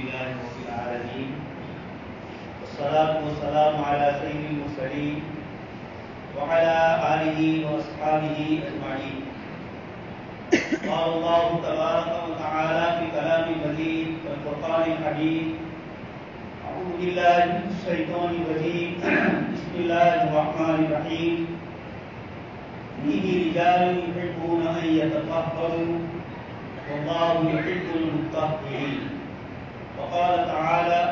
لله رب العالمين والصلاة والسلام على سيد المرسلين وعلى آله وأصحابه أجمعين. قال الله تبارك وتعالى في كلام المجيد والفرقان الحميد: أعوذ بالله من الشيطان الرجيم بسم الله الرحمن الرحيم. فيه رجال يحبون أن يتطهروا والله يحب المطهرين. وقال تعالى: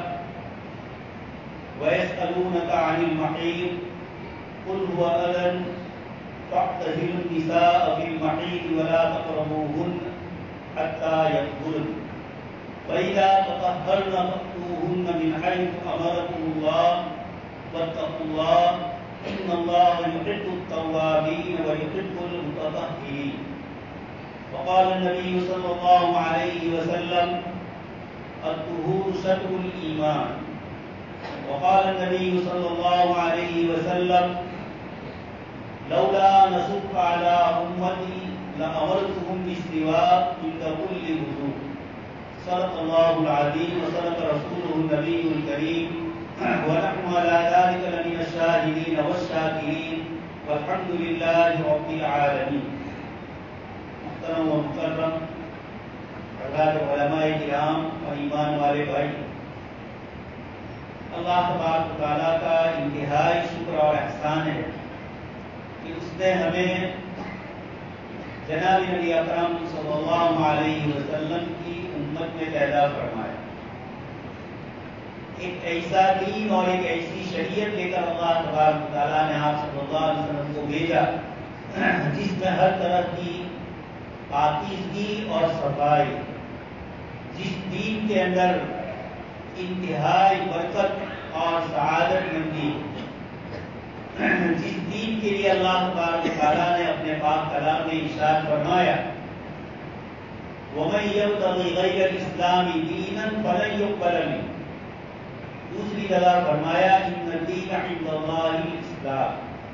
ويسألونك عن المحيض قل هو أذى فاعتزلوا النساء في المحيض ولا تقربوهن حتى يطهرن وإذا تطهرن فأتوهن من حيث أمركم الله واتقوا الله إن الله يحب التوابين ويحب المتطهرين. وقال النبي صلى الله عليه وسلم: الطهور شطر الإيمان. وقال النبي صلى الله عليه وسلم: لولا نشق على أمتي لأمرتهم بالسواك عند كل وضوء. صدق الله العظيم وصدق رسوله النبي الكريم ونحن على ذلك لمن الشاهدين والشاكرين والحمد لله رب العالمين. محترم و مکرم حضرات علماء کرام اور ایمان والے بھائی، اللہ تبارک و تعالیٰ کا انتہائی شکر اور احسان ہے کہ اس نے ہمیں جناب نبی اکرم صلی اللہ علیہ وسلم کی امت میں پیدا فرمایا. ایک ایسا دین اور ایک ایسی شریعت لے کر اللہ تبارک و تعالیٰ نے آپ صلی اللہ علیہ وسلم کو بھیجا جس میں ہر طرح کی پاکیزگی اور صفائی، جس دین کے اندر انتہائی برکت اور سعادت مندی، جس دین کے لیے اللہ تبارک و تعالیٰ نے اپنے پاک کلام میں ارشاد فرمایا: وَمَن يَبْتَغِ غَيْرَ الْإِسْلَامِ دِينًا فَلَن يُقْبَلَ مِنْهُ. دوسری جگہ فرمایا: إِنَّ الدِّينَ عِندَ اللَّهِ الْإِسْلَامُ.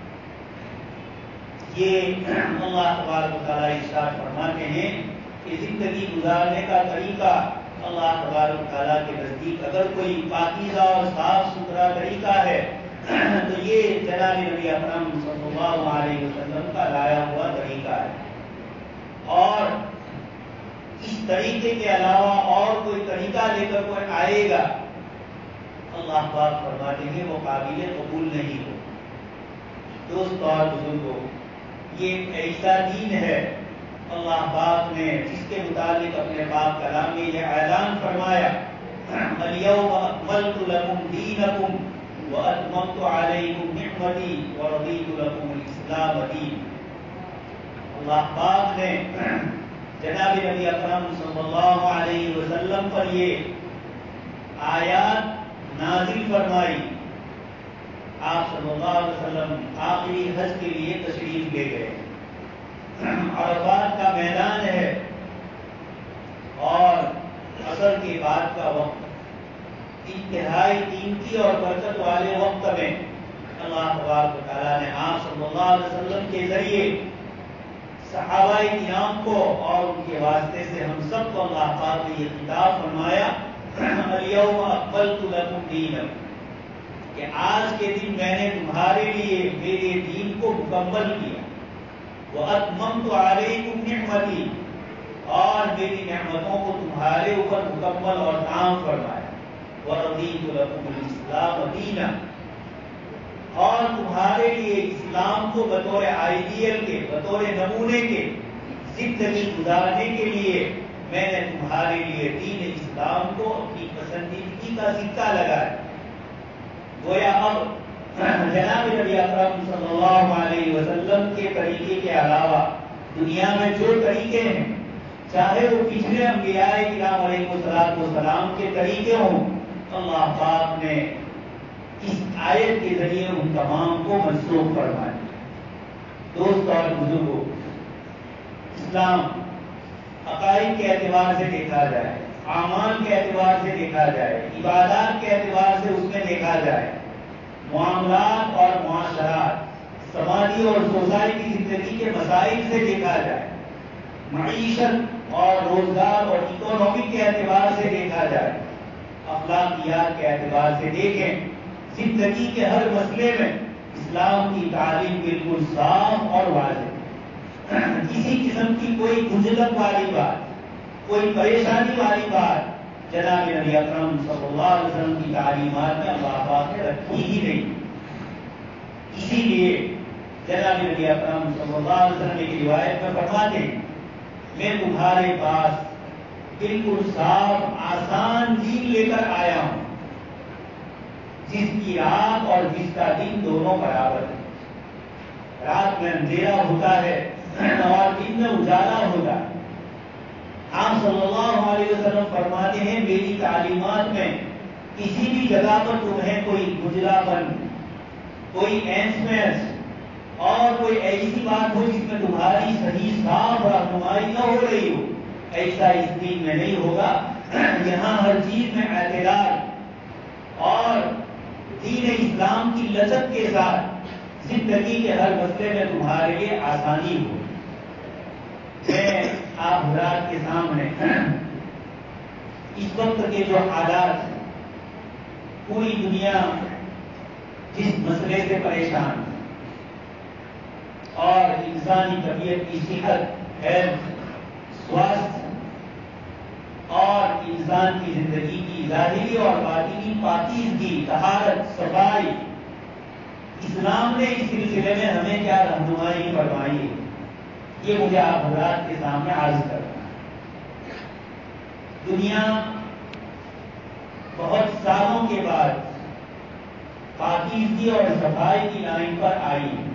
یہ اللہ تبارک و تعالیٰ ارشاد فرماتے ہیں کہ زندگی گزارنے کا طریقہ اللہ تبارک و تعالیٰ کے نزدیک اگر کوئی پاکیزہ اور صاف ستھرا طریقہ ہے تو یہ جناب نبی اکرم صلی اللہ علیہ وسلم کا لایا ہوا طریقہ ہے. اور اس طریقے کے علاوہ اور کوئی طریقہ لے کر کوئی آئے گا، اللہ پاک فرماتے ہیں وہ قابل قبول نہیں ہو. دوست اور بزرگوں، یہ ایک ایسا دین ہے اللہ پاک نے جس کے متعلق اپنے پاک کلام میں یہ اعلان فرمایا: اليوم اکملت لکم دینکم واتممت علیکم نعمتی ورضیت لکم الاسلام دینا. اللہ پاک نے جناب نبی اکرم صلی اللہ علیہ وسلم پر یہ آیات نازل فرمائی. آپ صلی اللہ علیہ وسلم آخری حج کے لیے تشریف لے گئے. عرفات کا میدان ہے اور عصر کے بعد کا وقت، انتہائی قیمتی اور برکت والے وقت میں اللہ تبارک و تعالیٰ نے آپ صلی اللہ علیہ وسلم کے ذریعے صحابہ کرام کو اور ان کے واسطے سے ہم سب کو اللہ پاک نے یہ خطاب فرمایا: اليوم اکملت لکم دینکم، کہ آج کے دن میں نے تمہارے لیے میرے دین کو مکمل کیا. وَأَتْمَمْتُ عَلَيْكُمْ نِعْمَتِي، اور میری نعمتوں کو تمہارے اوپر مکمل اور تام فرمایا. وَرَضِيتُ لَكُمُ الْإِسْلَامَ دِينًا، اور تمہارے لیے اسلام کو بطور آئیڈیل کے، بطور نمونے کے زندگی گزارنے کے لیے میں نے تمہارے لیے دین اسلام کو اپنی پسندیدگی کا سکہ لگایا. گویا اب جناب نبی اکرم صلی اللہ علیہ وسلم کے طریقے کے علاوہ دنیا میں جو طریقے ہیں، چاہے وہ پچھلے انبیاء کرام علیہ السلام کے طریقے ہوں، اللہ پاک نے اس آیت کے ذریعے ان تمام کو منسوخ فرمایا. دوست اور بزرگوں، اسلام عقائد کے اعتبار سے دیکھا جائے، اعمال کے اعتبار سے دیکھا جائے، عبادات کے اعتبار سے اس میں دیکھا جائے، معاملات اور معاشرات، سماجی اور سوسائٹی زندگی کے مسائل سے دیکھا جائے، معیشت اور روزگار اور اکنامک کے اعتبار سے دیکھا جائے، اخلاقیات کے اعتبار سے دیکھیں، زندگی کے ہر مسئلے میں اسلام کی تعلیم بالکل صاف اور واضح، کسی قسم کی کوئی گنجلک والی بات، کوئی پریشانی والی بات جناب نبی اکرم صلی اللہ علیہ وسلم کی تعلیمات میں اللہ پاک نے رکھی ہی نہیں۔ اسی لیے جناب نبی اکرم صلی اللہ علیہ وسلم کی روایت میں فرماتے ہیں، میں تمہارے پاس بالکل صاف آسان دین لے کر آیا ہوں، جس کی رات اور جس کا دن دونوں برابر ہے۔ رات میں اندھیرا ہوتا ہے اور دن میں اجالا ہوتا ہے۔ آپ صلی اللہ علیہ وسلم فرماتے ہیں، میری تعلیمات میں کسی بھی جگہ پر تمہیں کوئی گجلا بن، کوئی اینس اور کوئی ایسی بات ہو جس میں تمہاری صحیح صاف رہنمائی نہ ہو رہی ہو، ایسا اس دین میں نہیں ہوگا۔ یہاں ہر چیز میں اعتدال اور دین اسلام کی لچک کے ساتھ زندگی کے ہر مسئلے میں تمہارے لیے آسانی ہو۔ میں آپ حضرات کے سامنے اس وقت کے جو حالات، پوری دنیا جس مسئلے سے پریشان اور انسانی طبیعت کی صحت، سواستھ اور انسان کی زندگی کی ظاہری اور باطنی پاکیزگی، طہارت، صفائی، اسلام نے اس سلسلے میں ہمیں کیا رہنمائی فرمائی ہے، یہ مجھے آپ حضرات کے سامنے عرض کرنا ہے۔ دنیا بہت سالوں کے بعد پاکیزگی اور صفائی کی لائن پر آئی ہے۔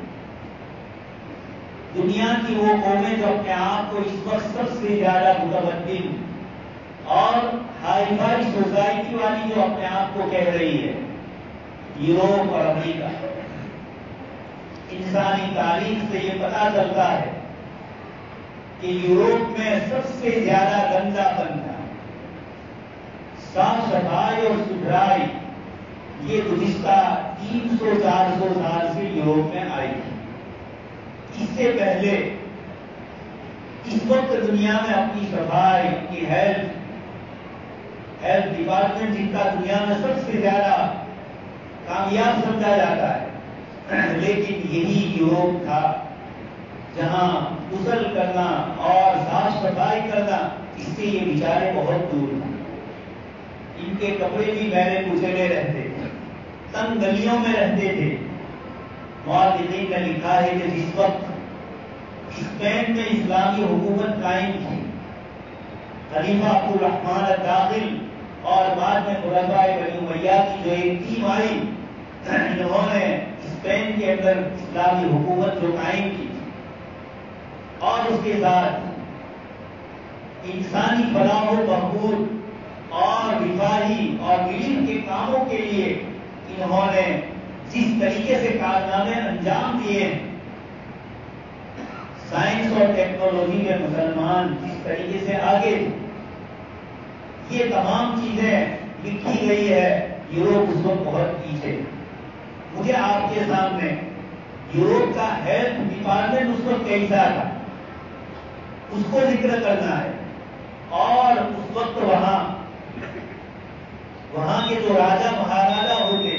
دنیا کی وہ قومیں جو اپنے آپ کو اس وقت سب سے زیادہ متمدن اور ہائی فائی سوسائٹی والی جو اپنے آپ کو کہہ رہی ہے، یوروپ اور امریکہ، انسانی تاریخ سے یہ پتہ چلتا ہے کہ یوروپ میں سب سے زیادہ گندا پن تھا۔ صاف صفائی اور ستھرائی یہ گزشتہ 300-400 سال سے یوروپ میں آئی تھی۔ اس سے پہلے اس وقت دنیا میں اپنی صفائی کی ہیلتھ ڈپارٹمنٹ جن کا دنیا میں سب سے زیادہ کامیاب سمجھا جاتا ہے، لیکن یہی یوروپ تھا جہاں غسل کرنا اور صاف صفائی کرنا اس سے یہ بیچارے بہت دور ہیں۔ ان کے کپڑے بھی میلے کچیلے رہتے تھے، تنگ گلیوں میں رہتے تھے۔ مؤرخین نے لکھا ہے کہ جس وقت اسپین میں اسلامی حکومت قائم تھی، خلیفہ عبد الرحمن الداخل اور بعد میں خلفائے بنی امیہ کی جو ایک ٹیم آئی، انہوں نے اسپین کے اندر اسلامی حکومت جو قائم کی اور اس کے ساتھ انسانی فلاح و بہبود اور رفاہی اور علم کے کاموں کے لیے انہوں نے جس طریقے سے کارنامے انجام دیے، سائنس اور ٹیکنالوجی میں مسلمان جس طریقے سے آگے، یہ تمام چیزیں لکھی گئی ہے۔ یوروپ اس وقت بہت پیچھے۔ مجھے آپ کے سامنے یوروپ کا ہیلتھ ڈپارٹمنٹ اس وقت کیسا تھا اس کو ذکر کرنا ہے، اور اس وقت وہاں کے جو راجا مہاراجا ہوتے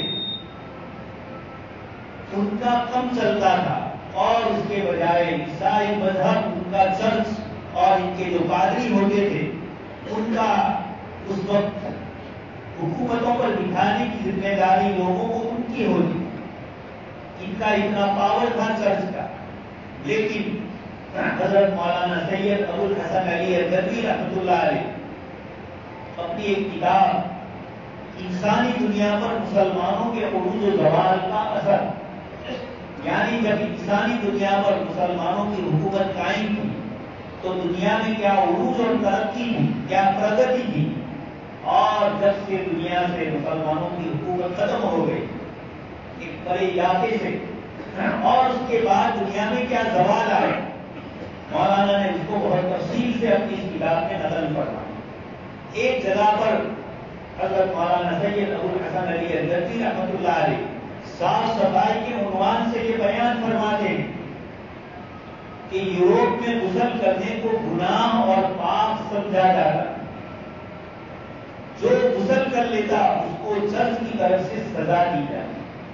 ان کا کم چلتا تھا، اور اس کے بجائے عیسائی مذہب، ان کا چرچ اور ان کے جو پادری ہوتے تھے ان کا اس وقت حکومتوں پر بٹھانے کی ذمہ داری لوگوں کو ان کی ہوتی۔ ان کا اتنا پاور تھا چرچ کا، لیکن حضرت مولانا سید ابو الحسن علی الندوی رحمۃ اللہ علیہ اپنی ایک کتاب انسانی دنیا پر مسلمانوں کے عروج و زوال کا اثر، یعنی جب انسانی دنیا پر مسلمانوں کی حکومت قائم تھی تو دنیا میں کیا عروج اور ترقی تھی، کیا پرگتی تھی، اور جب سے دنیا سے مسلمانوں کی حکومت ختم ہو گئی ایک بڑے علاقے سے، اور اس کے بعد دنیا میں کیا زوال آئے، مولانا نے اس کو بہت تفصیل سے اپنی اس کتاب میں نقل فرمایا۔ ایک جگہ پر حضرت مولانا سید ابو الحسن علی الندوی رحمۃ اللہ علیہ صاف صفائی کے عنوان سے یہ بیان فرماتے ہیں کہ یوروپ میں غسل کرنے کو گناہ اور پاک سمجھا جاتا ہے۔ جو غسل کر لیتا اس کو جج کی طرف سے سزا دی جائے.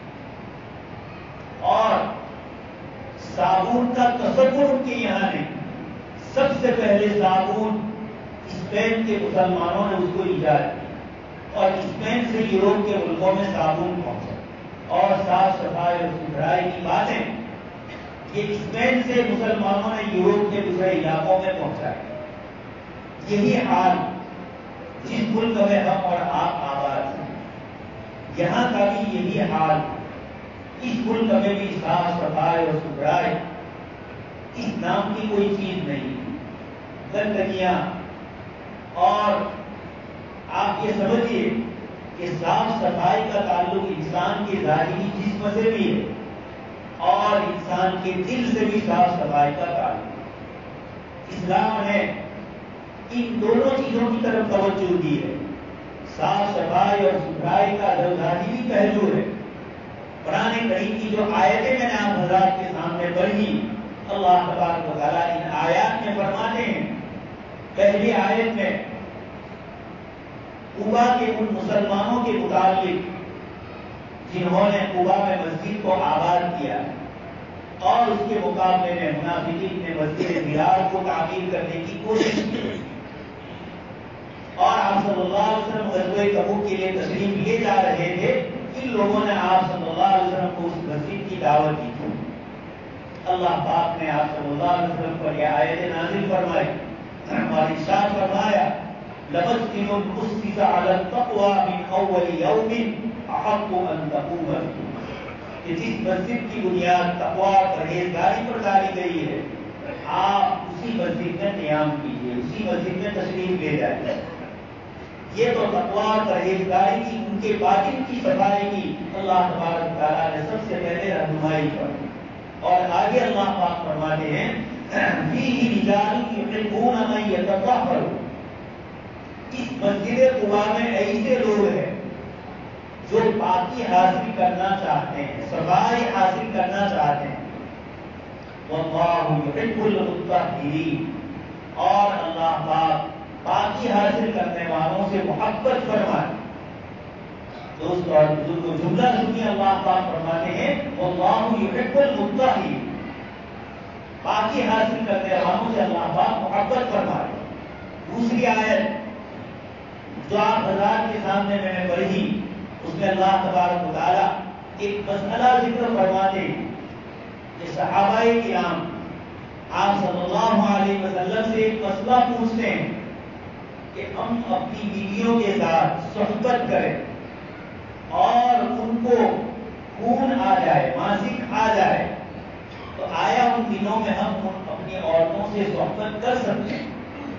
اور صابون کا تصور ان کے یہاں نہیں. سب سے پہلے صابون اسپین کے مسلمانوں نے اس کو ایجاد کیا اور اسپین سے یورپ کے ملکوں میں صابن پہنچا. اور صاف صفائی اور ستھرائی کی باتیں یہ اسپین سے مسلمانوں نے یورپ کے دوسرے علاقوں میں پہنچائی. یہی حال جس ملک میں ہم اور آپ آباد ہیں یہاں کا بھی یہی حال. اس ملک میں بھی صاف صفائی اور ستھرائی اس نام کی کوئی چیز نہیں. گندگیاں اور آپ یہ سمجھیے کہ صاف صفائی کا تعلق انسان کے ظاہری جسم سے بھی ہے اور انسان کے دل سے بھی صاف صفائی کا تعلق. اسلام نے ان دونوں چیزوں کی طرف توجہ دی ہے. صاف صفائی اور ستھرائی کا جو ظاہری پہلو ہے. قرآن کریم کی جو آیتیں میں نے آپ حضرات کے سامنے پڑھی اللہ تبارک و تعالیٰ ان آیات میں فرماتے ہیں. پہلی آیت میں قبا کے ان مسلمانوں کے متعلق جنہوں نے قبا میں مسجد کو آباد کیا اور اس کے مقابلے میں منافقین نے مسجد ضرار کو تعمیر کرنے کی کوشش کی اور آپ صلی اللہ علیہ وسلم غزوہ تبوک کے لیے تشریف لے جا رہے تھے. ان لوگوں نے آپ صلی اللہ علیہ وسلم کو اس مسجد کی دعوت دی تھی. اللہ پاک نے آپ صلی اللہ علیہ وسلم پر یہ آیت نازل فرمائی اور ارشاد فرمایا لَمَسْجِدٌ أُسِّسَ عَلَى التَّقْوَى مِنْ أَوَّلِ يَوْمٍ أَحَقُّ أَن تَقُومَ فِيهِ. کہ جس مسجد کی بنیاد تقویٰ اور پرہیزگاری پر ڈالی گئی ہے آپ اسی مسجد میں قیام کیجیے, اسی مسجد میں تشریف لے جائیے. یہ تو تقویٰ اور پرہیزگاری کی ان کے باطن کی صفائی کی اللہ تبارک تعالیٰ نے سب سے پہلے رہنمائی کی. اور آگے اللہ پاک فرماتے ہیں فِيهِ رِجَالٌ يُحِبُّونَ أَن يَتَطَهَّرُوا. اس مسجد قبا میں ایسے لوگ ہیں جو پاکی حاصل کرنا چاہتے ہیں, صفائی حاصل کرنا چاہتے ہیں. وَاللَّهُ يُحِبُّ الْمُطَّهِّرِينَ. اور اللہ پاک پاکی حاصل کرنے والوں سے محبت فرمائے. دوست اور بزرگوں جملہ سنیے اللہ پاک فرماتے ہیں وَاللَّهُ يُحِبُّ الْمُطَّهِّرِينَ. پاکی حاصل کرنے والوں سے اللہ پاک محبت فرمائے. دوسری آیت جو آپ حضرات کے سامنے میں نے پڑھی اس میں اللہ تبارک و تعالیٰ ایک مسئلہ ذکر فرماتے ہیں کہ صحابہ کرام آپ صلی اللہ علیہ وسلم سے ایک مسئلہ پوچھتے ہیں کہ ہم اپنی بیویوں کے ساتھ صحبت کریں اور ان کو خون آ جائے, ماسک آ جائے, تو آیا ان دنوں میں ہم اپنی عورتوں سے صحبت کر سکتے ہیں؟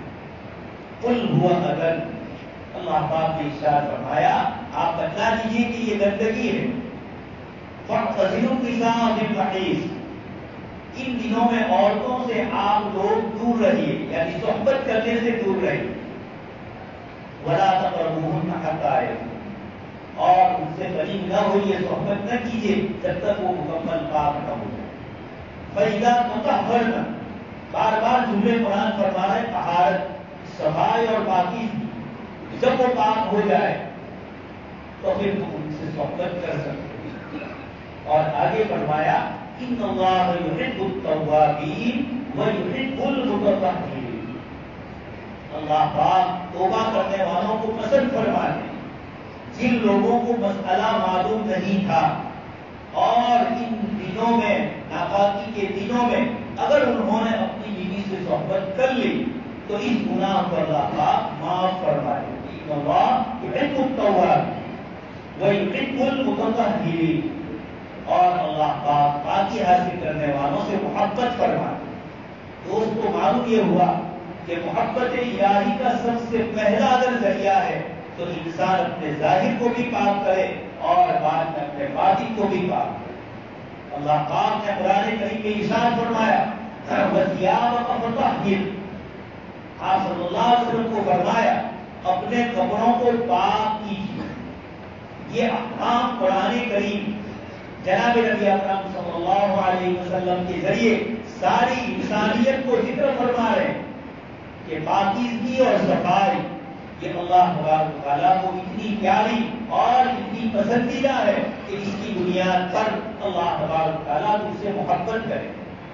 قل هو اذى. اللہ پاک نے ارشاد فرمایا آپ بتلا دیجیے کہ یہ گندگی ہے. فاعتزلوا النساء فی المحیض. ان دنوں میں عورتوں سے آپ لوگ دور رہیے, یعنی صحبت کرنے سے دور رہیے. ولا تقربوهن حتى يطهرن. اور ان سے قریب نہ ہوئیے, صحبت نہ کیجیے جب تک وہ مکمل پاک نہ ہو جائے. فإذا تطهرن, بار بار جملے قرآن فرما رہے طہارت, صفائی اور پاکیزگی. جب وہ پاک ہو جائے تو پھر تم ان سے صحبت کر سکتے. اور آگے فرمایا ان اللہ یحب التوابین ویحب المتطہرین. اللہ پاک توبہ کرنے والوں کو پسند فرماتے ہیں. جن لوگوں کو مسئلہ معلوم نہیں تھا اور ان دنوں میں, ناپاکی کے دنوں میں اگر انہوں نے اپنی بیوی سے صحبت کر لی تو اس گناہ پر اللہ پاک معاف فرمائے. اللہ یحب التوابین ویحب المتطہرین. اور اللہ پاک پاکی حاصل کرنے والوں سے محبت فرمائے. دوستو معلوم یہ ہوا کہ محبت الہی کا سب سے پہلا اگر ذریعہ ہے تو انسان اپنے ظاہر کو بھی پاک کرے اور بعد میں اپنے باطن کو بھی پاک کرے. اللہ پاک نے قرآن کریم میں ارشاد فرمایا وَثِيَابَكَ فَطَهِّرْ. آپ صلی اللہ علیہ وسلم کو فرمایا اپنے کپڑوں کو پاک کیجیے. یہ احکام قرآن کریم جناب نبی اکرم صلی اللہ علیہ وسلم کے ذریعے ساری انسانیت کو ذکر فرما رہے ہیں کہ پاکیزگی اور صفائی یہ اللہ تبارک و تعالیٰ کو اتنی پیاری اور اتنی پسندیدہ ہے کہ اس کی بنیاد پر اللہ تبارک و تعالیٰ اس سے محبت کرے۔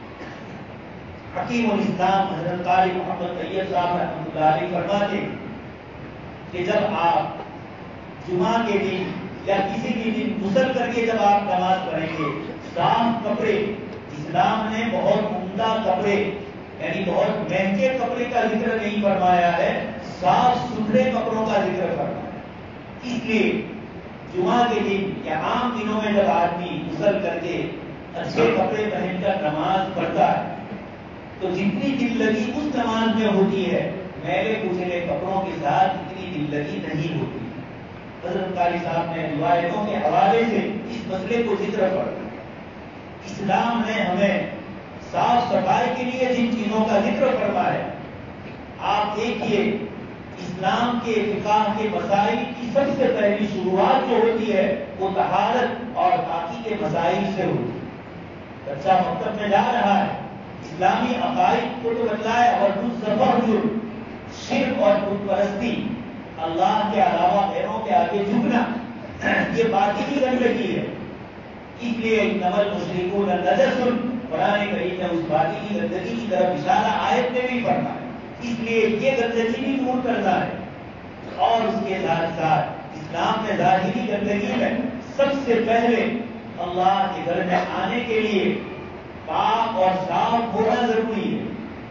حکیم الاسلام حضرت قاری محمد طیب صاحب رحمۃ اللہ علیہ فرماتے ہیں کہ جب آپ جمعہ کے دن یا کسی بھی دن غسل کر کے جب آپ نماز پڑھیں گے، صاف کپڑے، اسلام نے بہت عمدہ کپڑے یعنی بہت مہنگے کپڑے کا ذکر نہیں فرمایا ہے، صاف ستھرے کپڑوں کا ذکر فرمایا ہے۔ اس لیے جمعہ کے دن یا عام دنوں میں جب آدمی غسل کر کے اچھے کپڑے پہن کر نماز پڑھتا ہے تو جتنی دل لگی اس نماز میں ہوتی ہے میلے کچلے کپڑوں کے ساتھ اتنی دل لگی نہیں ہوتی۔ حضرت قاری صاحب نے روایتوں کے حوالے سے اس مسئلے کو ذکر فرمایا۔ اسلام نے ہمیں صاف صفائی کے لیے جن چیزوں کا ذکر فرمایا، آپ دیکھیے اسلام کے فقہ کے مسائل کی سب سے پہلی شروعات جو ہوتی ہے وہ طہارت اور پاکی کے مسائل سے ہوتی ہے۔ بچہ مکتب میں جا رہا ہے، اسلامی عقائد کو تو بتلایا اور شرک اور بت پرستی، اللہ کے علاوہ غیروں کے آگے جھکنا، یہ باطنی گندگی ہے۔ اس لیے انما المشرکون نجس، قرآن کریم نے اس باطنی گندگی کی طرف اشارہ آیت میں بھی فرمایا۔ اس لیے یہ گندگی بھی دور کرنا ہے، اور اس کے ساتھ ساتھ اسلام میں ظاہری گندگی میں سب سے پہلے اللہ کے گھر میں آنے کے لیے پاک اور صاف ہونا ضروری ہے۔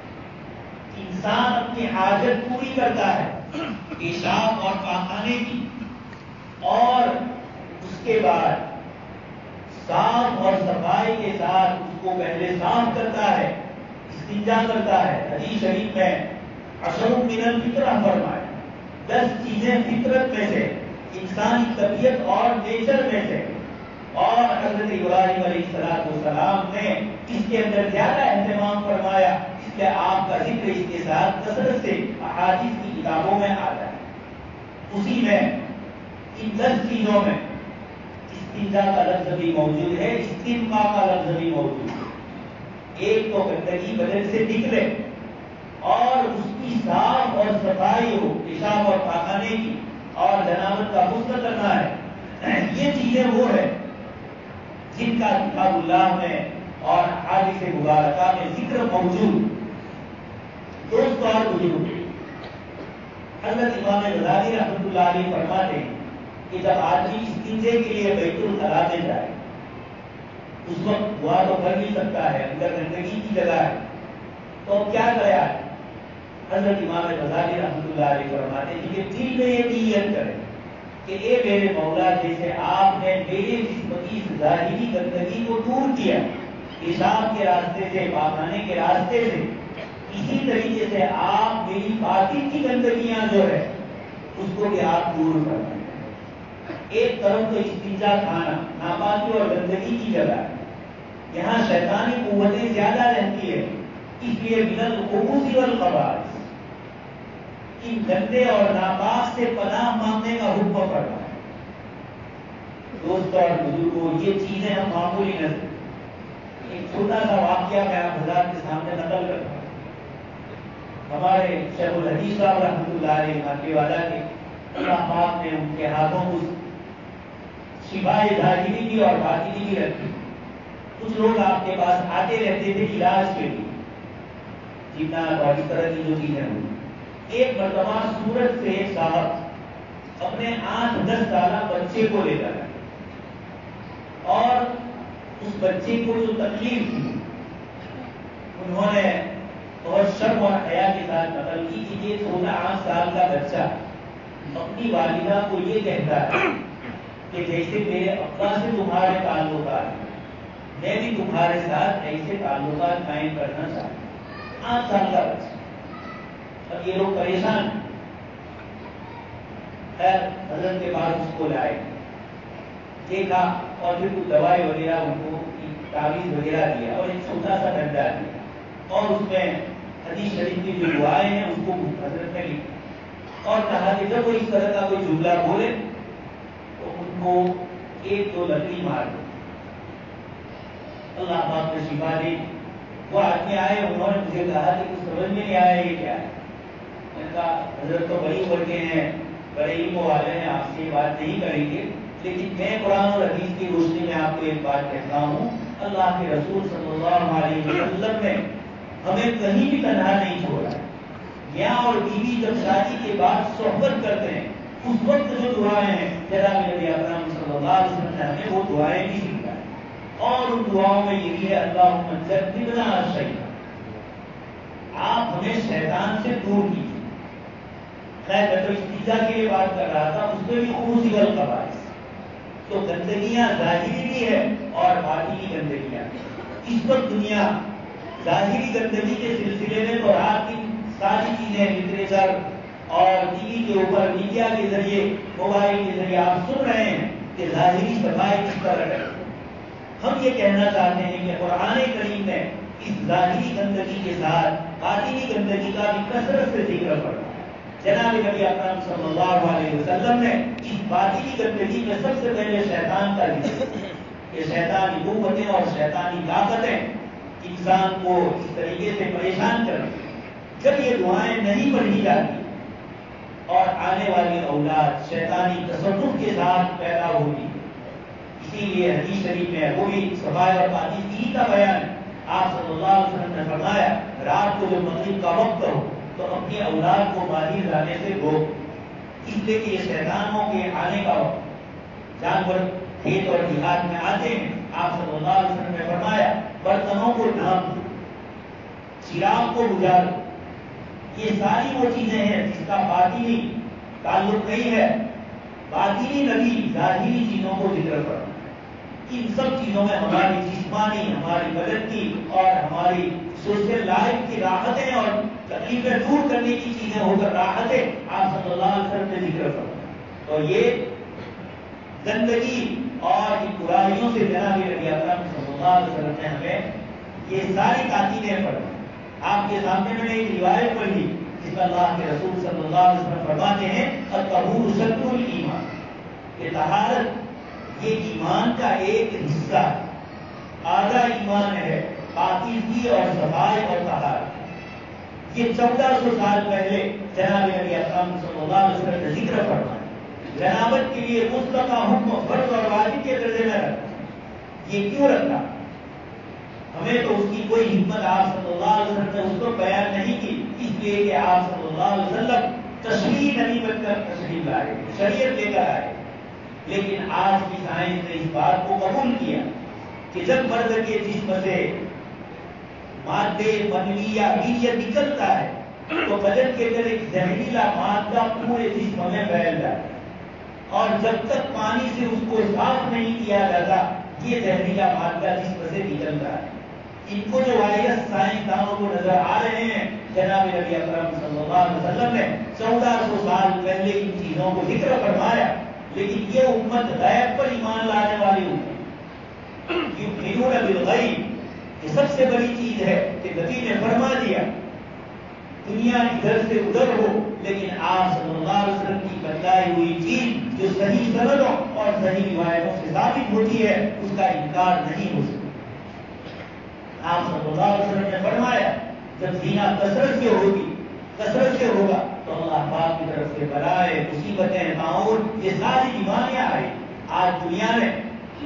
انسان اپنی حاجت پوری کرتا ہے پیشاب اور پاخانے کی، اور اس کے بعد صاف اور صفائی کے ساتھ اس کو پہلے صاف کرتا ہے، استنجا کرتا ہے۔ حدیث شریف میں 10 من الفطرہ فرمایا، 10 چیزیں فطرت میں سے، انسانی طبیعت اور نیچر میں سے، اور حضرت ابراہیم علیہ السلام نے اس کے اندر زیادہ اہتمام فرمایا، اس لیے آپ کا ذکر اس کے ساتھ کثرت سے احادیث کی کتابوں میں آتا ہے۔ اسی میں ان 10 چیزوں میں استنجا کا لفظ بھی موجود ہے، استنقاء کا لفظ بھی موجود ہے۔ ایک تو گندگی بدن سے نکلے اور اس کی صاف اور صفائی ہو، پیشاب اور پاخانے کی، اور جنابت کا غسل کرنا ہے۔ یہ چیزیں وہ ہیں جن کا کتاب اللہ میں اور احادیث مبارکہ میں ذکر موجود۔ دوست اور بزرگ، حضرت امام غزالی رحمۃ اللہ علیہ فرماتے ہیں کہ جب آدمی استنجے کے لیے بیت الخلاء میں جائے، اس وقت دعا تو کر نہیں سکتا ہے، اندر گندگی کی جگہ ہے، تو کیا کرے؟ حضرت امام غزالی رحمۃ اللہ علیہ فرماتے ہیں کہ دل میں یہ نیت کرے کہ اے میرے مولا، جیسے آپ نے میرے جسم کی ظاہری گندگی کو دور کیا پیشاب کے راستے سے، پاخانے کے راستے سے، اسی طریقے سے آپ میری باطن کی گندگیاں جو ہے اس کو بھی آپ دور کریں۔ ایک طرف تو استنجا کھانا ناپاکی اور گندگی کی جگہ ہے، یہاں شیطانی قوتیں زیادہ رہتی ہے، اس لیے من الخبث والخبائث، ان گندے اور ناپاک سے پناہ مانگنے کا حکم پڑا ہے۔ دوستوں اور بزرگوں، یہ چیزیں ہم معمولی نظر، ایک چھوٹا سا واقعہ میں آپ حضرات کے سامنے نقل کرتا ہوں۔ ہمارے شیخ الحدیث صاحب رحمۃ اللہ علیہ ماننے والا کے اللہ پاک نے ان کے ہاتھوں کو شفائے ظاہری بھی اور باطنی بھی رکھی۔ کچھ لوگ آپ کے پاس آتے رہتے تھے علاج کے لیے، جتنا اور اس طرح کی جو چیزیں ہوئی۔ ایک مرتبہ سورت سے ایک صاحب اپنے 8-10 سالہ بچے کو لے کر آئے، اور اس بچے کو جو تکلیف تھی انہوں نے بہت شرم اور حیا کے ساتھ نقل کی کہ یہ 16-8 سال کا بچہ اپنی والدہ کو یہ کہتا ہے کہ جیسے میرے ابا سے تمہارے تعلقات ہیں، میں بھی تمہارے ساتھ ایسے تعلقات قائم کرنا چاہتا ہوں۔ 8 سال کا بچہ، اب یہ لوگ پریشان ہیں۔ خیر حضرت کے پاس اس کو لائے، دیکھا اور پھر کچھ دوائی وغیرہ ان کو تعویذ وغیرہ دیا اور ایک چھوٹا سا ڈنڈا دیا، اور اس میں حدیث شریف کی جو دعائیں ہیں اس کو حضرت نے لکھا، اور کہا کہ جب وہ اس طرح کا کوئی جملہ بولے تو ان کو 1-2 لکڑی مار دو، اللہ پاک نے شفا دی۔ وہ آدمی آئے، انہوں نے مجھے کہا کہ کچھ سمجھ میں نہیں آیا یہ کیا ہے، ان کا حضرت تو بڑی عمر کے ہیں، بڑے علم والے ہیں، آپ سے یہ بات نہیں کریں گے، لیکن میں قرآن اور حدیث کی روشنی میں آپ کو ایک بات کہتا ہوں، اللہ کے رسول صلی اللہ علیہ وسلم نے ہمیں کہیں بھی تنہا نہیں چھوڑا۔ میاں اور بیوی جب شادی کے بعد صحبت کرتے ہیں، اس وقت جو دعائیں ہیں جناب نبی اکرم صلی اللہ علیہ وسلم نے ہمیں وہ دعائیں بھی سکھائیں، اور ان دعاؤں میں یہی ہے اللہم جنبنا الشیطان، آپ ہمیں شیطان سے دور کیجیے۔ خیر میں تو استنجا کے لیے بات کر رہا تھا، اس میں بھی خروج والقبائث، تو گندگیاں ظاہری بھی ہے اور باطنی گندگیاں۔ اس وقت دنیا ظاہری گندگی کے سلسلے میں تو رات کی ساری چیزیں لٹریچر اور ٹی وی کے اوپر میڈیا کے ذریعے، موبائل کے ذریعے آپ سن رہے ہیں کہ ظاہری صفائی کس طرح کریں۔ ہم یہ کہنا چاہتے ہیں کہ قرآن کریم میں اس ظاہری گندگی کے ساتھ باطنی گندگی کا بھی کثرت سے ذکر پڑا ہے۔ جناب نبی اکرم صلی اللہ علیہ وسلم نے اس باطنی گندگی میں سب سے پہلے شیطان کا ذکر، کہ شیطانی قوتیں اور شیطانی طاقتیں انسان کو اس طریقے سے پریشان کریں۔ جب یہ دعائیں نہیں پڑھی جاتی اور آنے والی اولاد شیطانی تصرف کے ساتھ پیدا ہوتی، اسی لیے حدیث شریف میں وہ بھی صفائی اور پاکیزگی کا بیان ہے۔ آپ صلی اللہ علیہ وسلم نے فرمایا رات کو جب مغرب کا وقت ہو تو اپنی اولاد کو باہر جانے سے روک، اس لیے کہ یہ شیطانوں کے آنے کا وقت، جانور کھیت اور دیہات میں آتے ہیں۔ آپ صلی اللہ علیہ وسلم نے فرمایا برتنوں کو ڈھانپ دو، چراغ کو بجھا دو۔ یہ ساری وہ چیزیں ہیں جس کا باطنی تعلق نہیں ہے، باطنی نبی ظاہری چیزوں کو ذکر کرنا۔ ان سب چیزوں میں ہماری جسمانی، ہماری بدن کی اور ہماری سوشل لائف کی راحتیں اور تکلیفیں دور کرنے کی چیزیں ہو کر راحتیں آپ صلی اللہ علیہ وسلم نے ذکر کرنا۔ تو یہ گندگی اور ان برائیوں سے جناب نبی اکرم صلی اللہ علیہ وسلم نے ہمیں یہ ساری تاکیدیں پڑھی۔ آپ کے سامنے میں نے ایک روایت پڑھی جس میں اللہ کے رسول صلی اللہ علیہ وسلم فرماتے ہیں الطہور شطر الایمان، کہ طہارت یہ ایمان کا ایک حصہ، آدھا ایمان ہے پاکیزگی اور صفائی اور طہارت۔ یہ 1400 سال پہلے جناب نبی اکرم صلی اللہ علیہ وسلم نے ذکر فرمایا۔ جنابت کے لیے مطلقہ حکم فرض اور واجب کے درجے میں رکھا۔ یہ کیوں رکھا؟ ہمیں تو اس کی کوئی حکمت آپ صلی اللہ علیہ وسلم نے اس کو بیان نہیں کی، اس لیے کہ آپ صلی اللہ علیہ وسلم تشریح نبی بن کر تشریف لائے، شریعت لے کر آئے۔ لیکن آج کی سائنس نے اس بات کو قبول کیا کہ جب مرد کے جسم سے مادے منوی یا ویریہ نکلتا ہے تو بدن کے اندر ایک زہریلا مادہ پورے جسم میں پھیل جاتا ہے، اور جب تک پانی سے اس کو صاف نہیں کیا جاتا یہ زہریلا مادہ جسم سے نکلتا ہے۔ ان کو جو وائرس سائنسدانوں کو نظر آ رہے ہیں، جناب نبی اکرم صلی اللہ علیہ وسلم نے 1400 سال پہلے ان چیزوں کو ذکر فرمایا، لیکن یہ امت غیب پر ایمان لانے والی امت، یؤمنون بالغیب، یہ سب سے بڑی چیز ہے کہ نبی نے فرما دیا دنیا ادھر سے ادھر ہو، لیکن آپ صلی اللہ علیہ وسلم کی بتلائی ہوئی چیز جو صحیح سندوں اور صحیح روایتوں سے ثابت ہوتی ہے اس کا انکار نہیں ہو سکتا۔ آپ صلی اللہ علیہ وسلم نے فرمایا جب زنا کثرت سے ہوگی، کثرت سے ہوگا تو اللہ پاک کی طرف سے بلائیں، مصیبتیں، تعاون، یہ ساری بیماریاں آئی۔ آج دنیا میں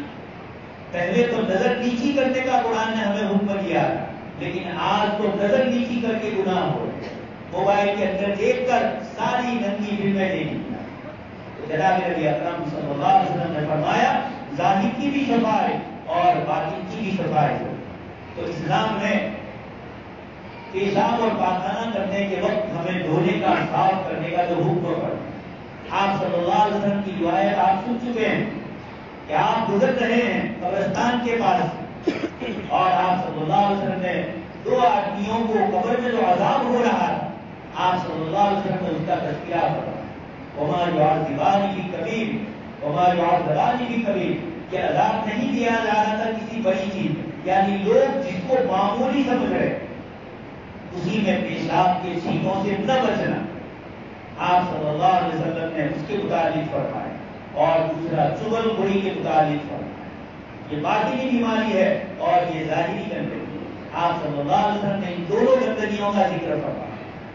پہلے تو نظر نیچی کرنے کا قرآن نے ہمیں حکم دیا، لیکن آج تو نظر نیچی کر کے گناہ ہو رہے، موبائل کے اندر دیکھ کر ساری ننگی فلمیں دیکھی۔ تو جناب نبی اکرم صلی اللہ علیہ وسلم نے فرمایا ظاہر کی بھی صفائی اور باطن کی بھی صفائی۔ تو اسلام میں پیشاب اور پاخانہ کرنے کے وقت ہمیں دھونے کا، صاف کرنے کا جو حکم پڑا، آپ صلی اللہ علیہ وسلم کی روایت آپ سن چکے ہیں کہ آپ گزر رہے ہیں قبرستان کے پاس اور آپ صلی اللہ علیہ وسلم نے 2 آدمیوں کو قبر میں جو عذاب ہو رہا ہے آپ صلی اللہ علیہ وسلم نے اس کا تذکرہ فرمایا۔ وما يعذبان في كبير وما يعذبان في كبير، کہ عذاب نہیں دیا جا رہا تھا کسی بڑی چیز، یعنی لوگ جس کو معمولی سمجھ رہے اسی میں پیشاب کے چھینکوں سے نہ بچنا، آپ صلی اللہ علیہ وسلم نے اس کے متعلق فرمایا۔ اور دوسرا چغل خوری کے متعلق فرمایا۔ یہ باطنی بیماری ہے اور یہ ظاہری گندگی، آپ صلی اللہ علیہ وسلم نے ان دونوں گندگیوں کا ذکر فرمایا۔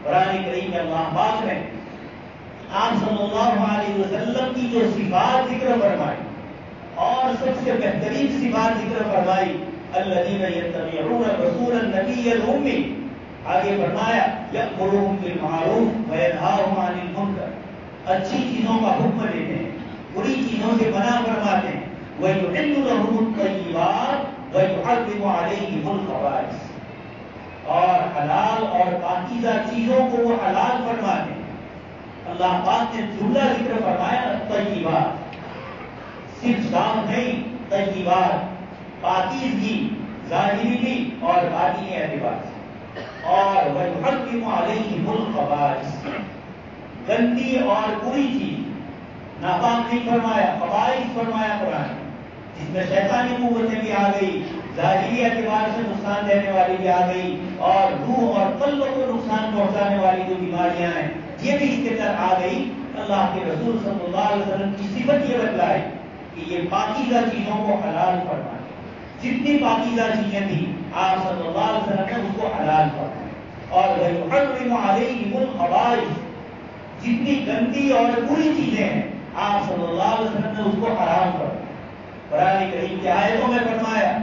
قرآن کریم میں اللہ پاک نے آپ صلی اللہ علیہ وسلم کی جو صفات ذکر فرمائی اور سب سے بہترین صفات ذکر فرمائی الذین یتبعون رسول النبی الأمی، آگے فرمایا یأمرهم بالمعروف وینہاہم عن المنکر، اچھی چیزوں کا حکم دیتے ہیں، بری چیزوں سے منع فرماتے ہیں، وَيُحِلُّ لَهُمُ الطَّيِّبَاتِ وَيُحَرِّمُ عَلَيْهِمُ الْخَبَائِثَ، اور حلال اور پاکیزہ چیزوں کو وہ حلال فرماتے ہیں۔ اللہ پاک نے جملہ ذکر فرمایا طیبات، صرف صاف نہیں، طیبات پاکیزگی ظاہری بھی اور باطنی اعتبار سے، اور وَيُحَرِّمُ عَلَيْهِمُ الْخَبَائِثَ، گندی اور بری چیز ناپاک نہیں فرمایا، خبائث فرمایا قرآن، جس میں شیطانی قوتیں بھی آ گئی، ظاہری اعتبار سے نقصان دینے والی بھی آ گئی، اور روح اور قلب کو نقصان پہنچانے والی جو بیماریاں ہیں یہ بھی اس کے اندر آ گئی۔ اللہ کے رسول صلی اللہ علیہ وسلم کی صفت یہ بتلائی کہ یہ پاکیزہ چیزوں کو حلال فرمائے، جتنی پاکیزہ چیزیں تھیں آپ صلی اللہ علیہ وسلم نے اس کو حلال فرمایا، اور وَيُحَرِّمُ عَلَيْهِمُ الْخَبَائِثَ، جتنی گندی اور بری چیزیں ہیں آپ صلی اللہ علیہ وسلم نے اس کو حرام فرمایا۔ قرآن کریم کی آیتوں میں فرمایا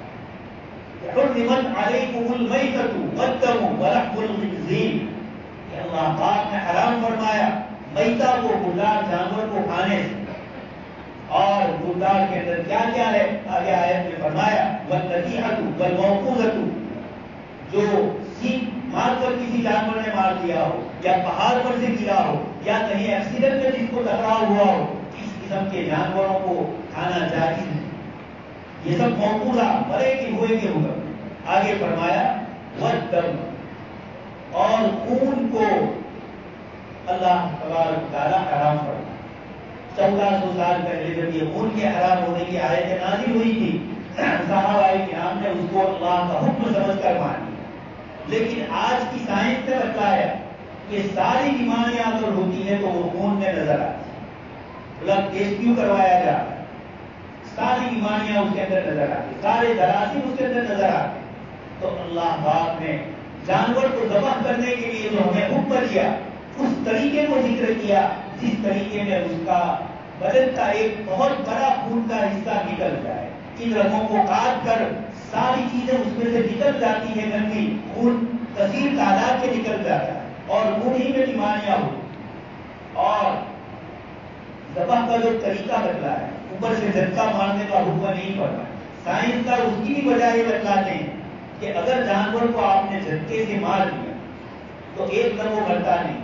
حرمت علیکم المیتۃ والدم ولحم الخنزیر، کہ اللہ پاک نے حرام فرمایا میتہ کو، مردار جانور کو کھانے سے، اور مردار کے اندر کیا کیا ہے آگے آیت میں فرمایا والنطیحۃ والموقوذۃ، جو سینگ مار کر کسی جانور نے مار دیا ہو، یا پہاڑ پر سے گرا ہو، یا کہیں ایکسیڈنٹ میں جس کو ٹکراؤ ہوا ہو، اس قسم کے جانوروں کو کھانا جائز ہے۔ یہ سب موقوذہ مرے کہ ہوئے کے ہوگا۔ آگے فرمایا والدم، اور خون کو اللہ تبارک و تعالیٰ حرام فرمایا۔ 1400 سال پہلے جب یہ خون کے حرام ہونے کی آیت نازل ہوئی تھی، صحابہ کرام نے اس کو اللہ کا حکم سمجھ کر مان لیا، لیکن آج کی سائنس نے بتایا کہ ساری بیماریاں اگر ہوتی ہیں تو وہ خون میں نظر آتی ہیں، بلڈ ٹیسٹ کیوں کروایا جا رہا ہے، ساری بیماریاں اس کے اندر نظر آتی، سارے جراثیم اس کے اندر نظر آتے۔ تو اللہ پاک نے جانور کو ذبح کرنے کے لیے جو ہمیں حکم دیا، اس طریقے کو ذکر کیا جس طریقے میں اس کا بدن کا ایک بہت بڑا خون کا حصہ نکل جائے، ان رگوں کو کاٹ کر ساری چیزیں اس میں سے نکل جاتی ہے، گندی خون کثیر تعداد کے نکل جاتا ہے، اور خون ہی میں بیماریاں ہو، اور ذبح کا جو طریقہ بدلا ہے، اوپر سے جھٹکا مارنے کا حکم نہیں پڑتا، سائنس کا اس کی بھی وجہ یہ بتلاتے ہیں کہ اگر جانور کو آپ نے جھٹکے سے مار دیا تو ایک دم وہ مرتا نہیں،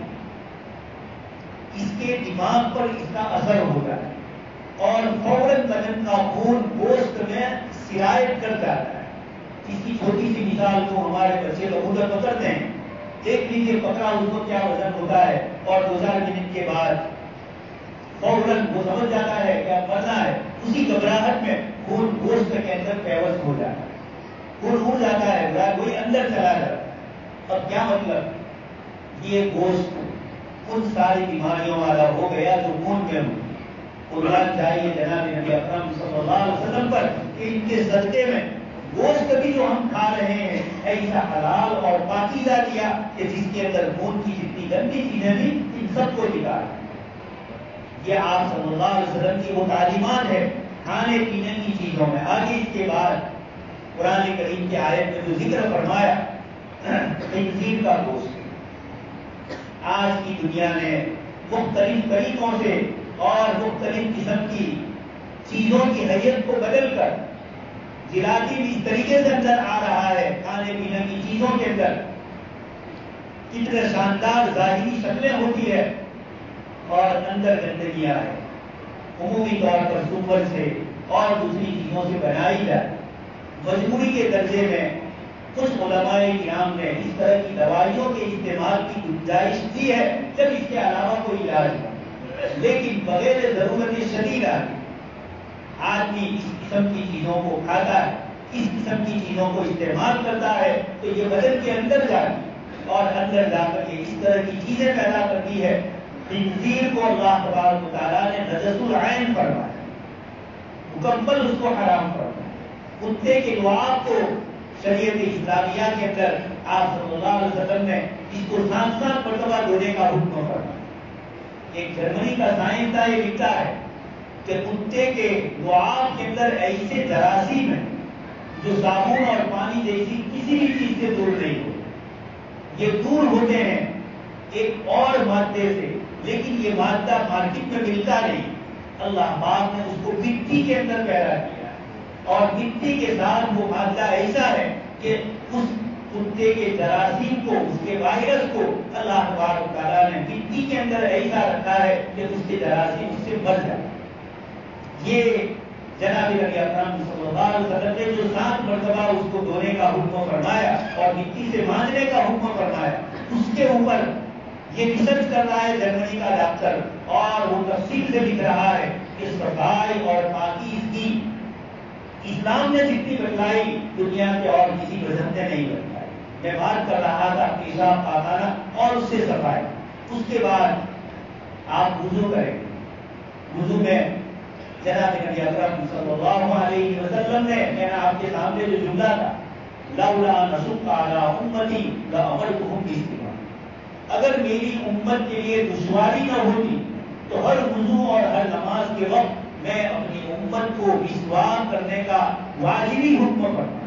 اس کے دماغ پر اس کا اثر ہوتا ہے، اور فوراً بدن کا خون گوشت میں سرایت کر جاتا ہے۔ اس کی چھوٹی سی مثال کو ہمارے بچے لوگ ادھر پکڑتے ہیں، دیکھ لیجیے پکڑا اس کو کیا وزن ہوتا ہے، اور 2000 منٹ کے بعد فوراً وہ سمجھ جاتا ہے کیا مرنا ہے، اسی گھبراہٹ میں خون گوشت کے اندر پیوست ہو جاتا ہے، خون اڑ جاتا ہے، کوئی اندر چلا جاتا ہے۔ اب کیا مطلب، یہ گوشت ان ساری بیماریوں والا ہو گیا جو خون میں ہو۔ قرآن چاہیے جناب نبی اکرم صلی اللہ علیہ وسلم پر کہ ان کے صدقے میں گوشت بھی جو ہم کھا رہے ہیں ایسا حلال اور پاکیزہ کیا کہ جس کے اندر خون کی جتنی گندی چیزیں بھی ان سب کو نکال۔ یہ آپ صلی اللہ علیہ وسلم کی وہ تعلیمات ہے کھانے پینے کی چیزوں میں۔ آگے اس کے بعد قرآن کریم کی آیت میں جو ذکر فرمایا خنزیر کا گوشت، آج کی دنیا نے مختلف طریقوں سے اور مختلف قسم کی چیزوں کی حیت کو بدل کر جلاٹین اس طریقے سے اندر آ رہا ہے کھانے پینے کی چیزوں کے اندر، کتنے شاندار ظاہری شکلیں ہوتی ہے اور اندر گندگیاں ہیں، عمومی طور پر سپر سے اور دوسری چیزوں سے بنائی جائے۔ مجبوری کے درجے میں کچھ علماء کرام نے اس طرح کی دوائیوں کے استعمال کی گنجائش دی ہے جب اس کے علاوہ کوئی علاج نہیں، لیکن بغیر ضرورت شدید آدمی اس قسم کی چیزوں کو کھاتا ہے، اس قسم کی چیزوں کو استعمال کرتا ہے تو یہ بدن کے اندر جاتی اور اندر جا کر کے اس طرح کی چیزیں پیدا کرتی ہے۔ خنزیر کو اللہ تبارک و تعالیٰ نے نجس العین فرمایا، مکمل اس کو حرام فرمایا۔ کتے کے لعاب کو شریعت اسلامیہ کے اندر آپ صلی اللہ علیہ وسلم نے اس کو 7 مرتبہ دھونے کا حکم فرمایا۔ ایک جرمنی کا سائنسداں یہ لکھتا ہے کہ کتے کے لعاب کے اندر ایسے جراثیم ہیں جو صابن اور پانی جیسی کسی بھی چیز سے دور نہیں ہوتے۔ یہ دور ہوتے ہیں ایک اور مادے سے، لیکن یہ مادہ مارکیٹ میں ملتا نہیں۔ اللہ پاک نے اس کو مٹی کے اندر پیدا کیا اور مٹی کے ساتھ وہ مادہ ایسا ہے کہ اس کتے کے جراثیم کو، اس کے وائرس کو اللہ تبارک و تعالیٰ نے مٹی کے اندر ایسا رکھا ہے کہ اس کے جراثیم اس سے مر جائے۔ یہ جناب نبی اکرم صلی اللہ علیہ وسلم نے جو 7 مرتبہ اس کو دھونے کا حکم فرمایا اور مٹی سے مانجنے کا حکم فرمایا، اس کے اوپر یہ ریسرچ کر رہا ہے جرمنی کا ڈاکٹر، اور وہ تفصیل سے لکھ رہا ہے کہ صفائی اور پاکیزگی اسلام نے جتنی بتلائی دنیا کے اور کسی مذہب نے نہیں بتلائی۔ میں بات کر رہا تھا پیشاب پاخانہ اور اس سے صفائی۔ اس کے بعد آپ وضو کریں۔ وضو میں جناب نبی اکرم صلی اللہ علیہ وسلم نے، میں نے آپ کے سامنے جو جملہ تھا، لولا ان اشق علی امتی لامرتهم بالاستماع، اگر میری امت کے لیے دشواری نہ ہوتی تو ہر وضو اور ہر نماز کے وقت میں اپنی امت کو مسواک کرنے کا واجبی حکم کرتا،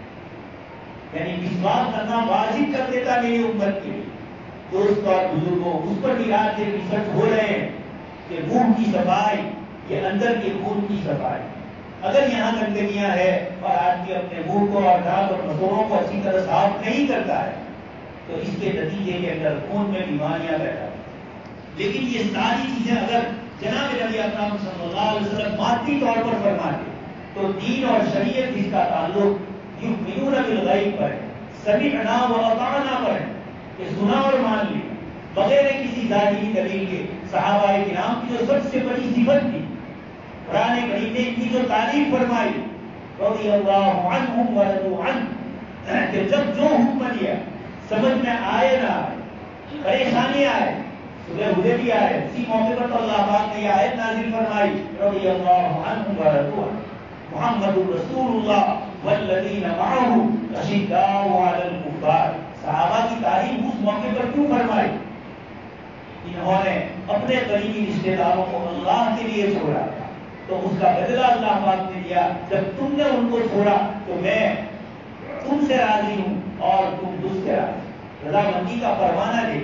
یعنی مسواک کرنا واجب کر دیتا میری امت کے لیے۔ دوست اور بزرگوں، اس پر بھی آج سے ریسرچ ہو رہے ہیں کہ منہ کی صفائی، یہ اندر کے خون کی صفائی، اگر یہاں گندگیاں ہے اور آدمی اپنے منہ کو اور دانت اور مسوڑوں کو اچھی طرح صاف نہیں کرتا ہے تو اس کے نتیجے کے اندر خون میں بیماریاں پیدا ہوتی ہیں۔ لیکن یہ ساری چیزیں اگر جناب نبی اکرم صلی اللہ علیہ وسلم مادی طور پر فرماتے تو دین اور شریعت جس کا تعلق یؤمنون بالغیب پر ہے، سمعنا واطعنا پر ہے، کہ سنا اور مان لیا بغیر کسی ظاہری دلیل کے۔ صحابہ کرام کی جو سب سے بڑی صفت تھی، قرآن کریم نے ان کی جو تعریف فرمائی، رضی اللہ عنہم ورضوا عنہ، کہ جب جو حکم دیا سمجھ میں آئے نہ آئے، پریشانی آئے، صلح حدیبیہ آئے، اسی موقع پر اللہ پاک نے یہ آیت نازل فرمائی، رضی اللہ عنہم ورضوا عنہ، محمد رسول اللہ والذین معه اشداء علی الکفار۔ صحابہ کی تعریف اس موقع پر کیوں فرمائی؟ انہوں نے اپنے قریبی رشتے داروں کو اللہ کے لیے چھوڑا تو اس کا بدلہ اللہ پاک نے دیا، جب تم نے ان کو چھوڑا تو میں تم سے راضی ہوں اور تم مجھ سے راضی۔ رضامندی کا پروانہ دے۔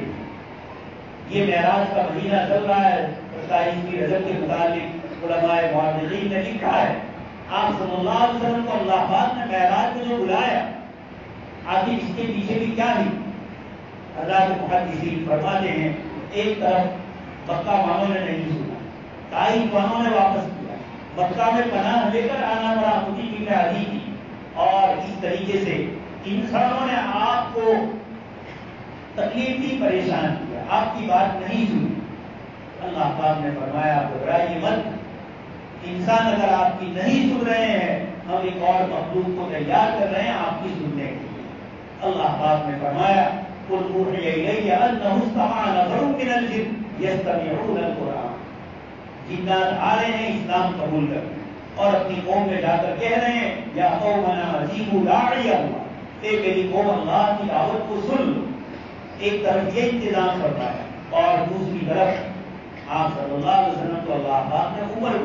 یہ معراج کا مہینہ چل رہا ہے، 27 رجب کے متعلق علماء محدثین نے لکھا ہے، آپ صلی اللہ علیہ وسلم کو اللہ پاک نے معراج میں جو بلایا، آخر اس کے پیچھے بھی کیا ہے؟ حضرات محدثین فرماتے ہیں، ایک طرف مکہ والوں نے نہیں سنا، طائف والوں نے واپس کیا، مکہ میں پناہ لے کر آنا بڑا خودی کی عادی کی، اور اس طریقے سے انسانوں نے آپ کو تکلیف دی، پریشان کیا، آپ کی بات نہیں سنی۔ اللہ پاک نے فرمایا گھبرائیے مت، انسان اگر آپ کی نہیں سن رہے ہیں، ہم ایک اور مخلوق کو تیار کر رہے ہیں آپ کی سننے کے لیے۔ اللہ پاک نے فرمایا قل اوحی الی انہ استمع نفر من الجن یستمعون القرآن، جنات آ رہے ہیں اسلام قبول کرنے اور اپنی قوم میں جا کر کہہ رہے ہیں یا قومنا اجیبوا داعی اللہ، اے میری قوم اللہ کی دعوت کو سن لو۔ ایک طرف یہ انتظام فرمایا اور دوسری طرف آپ صلی اللہ علیہ وسلم کو اللہ پاک نے عمر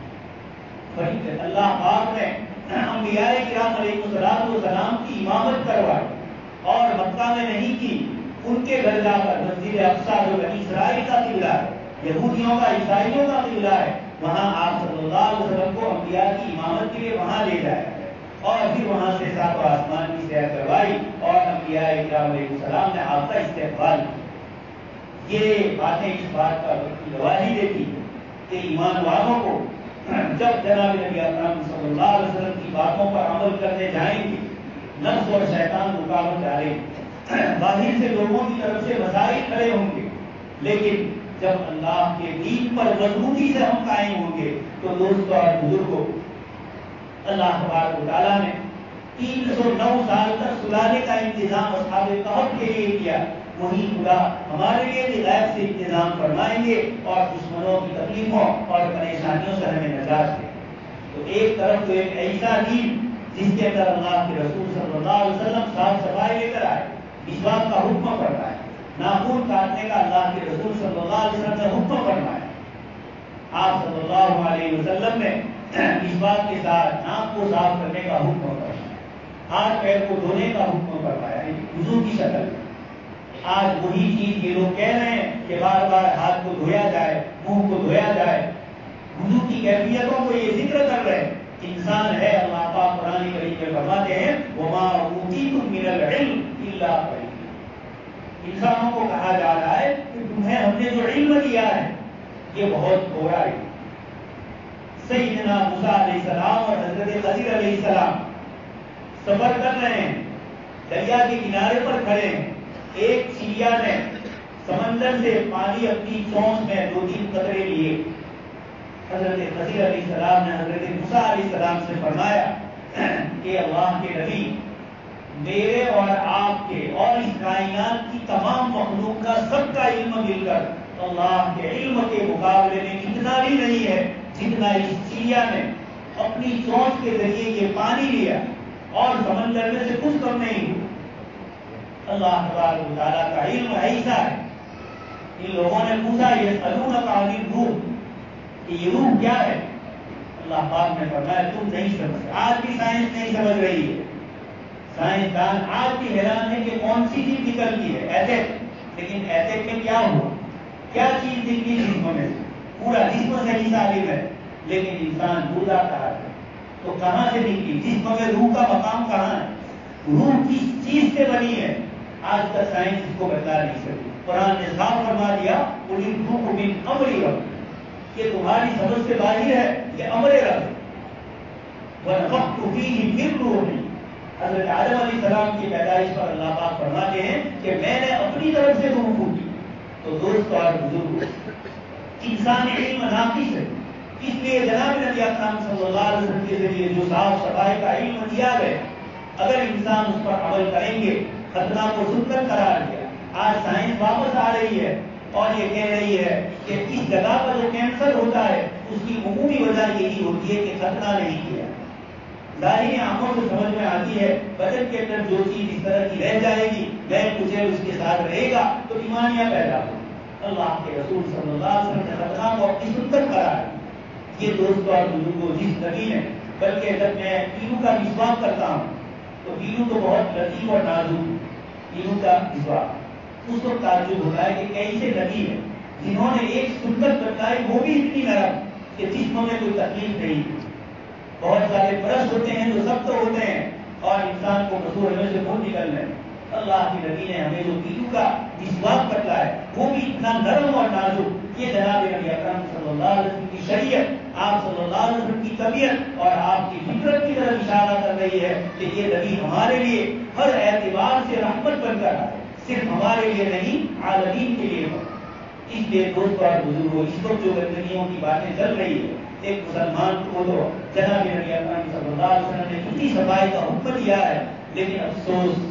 بلایا۔ اللہ پاک نے انبیاء کرام علیہ السلام کی امامت کروائی اور مکہ میں نہیں کی، ان کے گھر جا کر مسجد اقصی جو بنی اسرائیل کا قبلہ ہے، یہودیوں کا، عیسائیوں کا قبلہ ہے، وہاں آپ صلی اللہ علیہ وسلم کو انبیاء کی امامت کے لیے وہاں لے جایا اور پھر وہاں سے ساتوں آسمان کی سیر کروائی اور انبیاء کرام علیہ السلام نے آپ کا استقبال کیا۔ یہ باتیں اس بات کا گواہی دیتی کہ ایمان والوں کو جب جناب نبی اکرم صلی اللہ علیہ وسلم کی باتوں پر عمل کرنے جائیں گے، نفس اور شیطان رکاوٹ ڈالیں گے، باہر سے لوگوں کی طرف سے مسائل کھڑے ہوں گے، لیکن جب اللہ کے دین پر مضبوطی سے ہم قائم ہوں گے تو دوستوں اور بزرگوں، اللہ تبارک و تعالیٰ نے 309 سال تک سلانے کا انتظام اصحاب کہف کے لیے کیا، وہی خدا ہمارے لیے بھی غیب سے انتظام فرمائیں گے اور دشمنوں کی تکلیفوں اور پریشانیوں سے ہمیں نجات دے۔ تو ایک طرف تو ایک ایسا دین جس کے اندر اللہ کے رسول صلی اللہ علیہ وسلم صاف صفائی لے کر آئے، مسواک کا حکم فرمایا، ناخن کاٹنے کا اللہ کے رسول صلی اللہ علیہ وسلم نے حکم فرمایا۔ آپ صلی اللہ علیہ وسلم نے مسواک کے ساتھ ناک کو صاف کرنے کا حکم فرمایا، ہاتھ پیر کو دھونے کا حکم فرمایا، وضو کی شکل میں۔ آج وہی چیز یہ لوگ کہہ رہے ہیں کہ بار بار ہاتھ کو دھویا جائے، منہ کو دھویا جائے، وضو کی کیفیتوں کو یہ ذکر کر رہے ہیں۔ انسان ہے، اللہ پاک قرآن کریم میں فرماتے ہیں وَمَا أُوتِيتُم مِّنَ الْعِلْمِ إِلَّا قَلِيلًا۔ انسانوں کو کہا جا رہا ہے کہ تمہیں ہم نے جو علم دیا ہے یہ بہت تھوڑا ہے۔ سیدنا موسیٰ علیہ السلام اور حضرت خضر علیہ السلام سفر کر رہے ہیں، دریا کے کنارے پر کھڑے ہیں، ایک چڑیا نے سمندر سے پانی اپنی چونچ میں 2-3 قطرے لیے۔ حضرت خضر علیہ السلام نے حضرت موسیٰ علیہ السلام سے فرمایا کہ اللہ کے نبی، میرے اور آپ کے اور اس کائنات کی تمام مخلوق کا سب کا علم مل کر اللہ کے علم کے مقابلے میں اتنا بھی نہیں ہے جتنا اس چڑیا نے اپنی چونچ کے ذریعے یہ پانی لیا اور سمندر میں سے کچھ کم نہیں ہوا۔ اللہ تبارک و تعالیٰ کا علم ایسا ہے۔ ان لوگوں نے پوچھا یسألونک عن الروح کہ یہ روح کیا ہے؟ اللہ پاک نے فرمایا تم نہیں سمجھ، آج بھی سائنس نہیں سمجھ رہی ہے۔ سائنسدان آج بھی حیران ہے کہ کون سی چیز نکلتی ہے ایسے، لیکن ایسے میں کیا ہوا، کیا چیز نکلی جسم میں سے؟ پورا جسم صحیح سالم ہے لیکن انسان مردہ کہا ہے، تو کہاں سے نکلی؟ جسم میں روح کا مقام کہاں ہے؟ روح کس چیز سے بنی ہے؟ آج تک سائنس اس کو بتا نہیں سکی۔ قرآن نے صاف فرما دیا قُلِ الرُّوحُ مِنْ أَمْرِ رَبِّ، یہ تمہاری سمجھ سے باہر ہے، یہ امر رب۔ وَنَفَخْتُ فِيهِ مِنْ رُوحِي، حضرت آدم علیہ السلام کی پیدائش پر اللہ پاک فرماتے ہیں کہ میں نے اپنی طرف سے روح پھونکی۔ تو دوست اور بزرگ، انسان علم ناقص ہے، اس لیے جناب نبی اکرم صلی اللہ علیہ وسلم کے ذریعے جو صاف صفائی کا علم دیا گیا، اگر انسان اس پر عمل کریں گے، ختنہ کو سنت قرار دیا۔ آج سائنس واپس آ رہی ہے اور یہ کہہ رہی ہے کہ اس جگہ پر جو کینسر ہوتا ہے اس کی عمومی وجہ یہی ہوتی ہے کہ ختنہ نہیں کیا۔ ظاہری آنکھوں سے سمجھ میں آتی ہے بدن کے اندر جو چیز اس طرح کی رہ جائے گی، میں تجھے اس کے ساتھ رہے گا تو بیماریاں پیدا ہوں۔ اللہ کے رسول صلی اللہ علیہ وسلم نے ختنہ کو اپنی سنت قرار دی۔ یہ دوستوں اور بزرگوں، جس نبی نے، بلکہ جب میں پیلو کا مسواک کرتا ہوں تو پیلو تو بہت لطیف اور نازک، پیلو کا مسواک، اس کو تعجب ہوتا ہے کہ کیسے نبی ہے جنہوں نے ایک سنت بتائی وہ بھی اتنی نرم کہ جسم میں کوئی تکلیف نہیں۔ بہت سارے برش ہوتے ہیں جو سخت ہوتے ہیں اور انسان کو مسور ہونے سے منہ نکل رہے ہیں۔ اللہ کے نبی نے ہمیں جو پیلو کا مسواک بتایا وہ بھی اتنا نرم اور نازک۔ یہ جناب نبی اکرم صلی اللہ علیہ وسلم کی شریعت، آپ صلی اللہ علیہ وسلم کی طبیعت اور آپ کی فطرت کی طرف اشارہ کر رہی ہے کہ یہ نبی ہمارے لیے ہر اعتبار سے رحمت بن کر آئے، صرف ہمارے لیے نہیں عالمین کے لیے۔ اس لیے دوستوں اور بزرگوں، اس وقت جو گندگیوں کی باتیں چل رہی ہے، ایک مسلمان کو تو جناب نبی اکرم صلی اللہ علیہ وسلم نے کتنی صفائی کا حکم دیا ہے، لیکن افسوس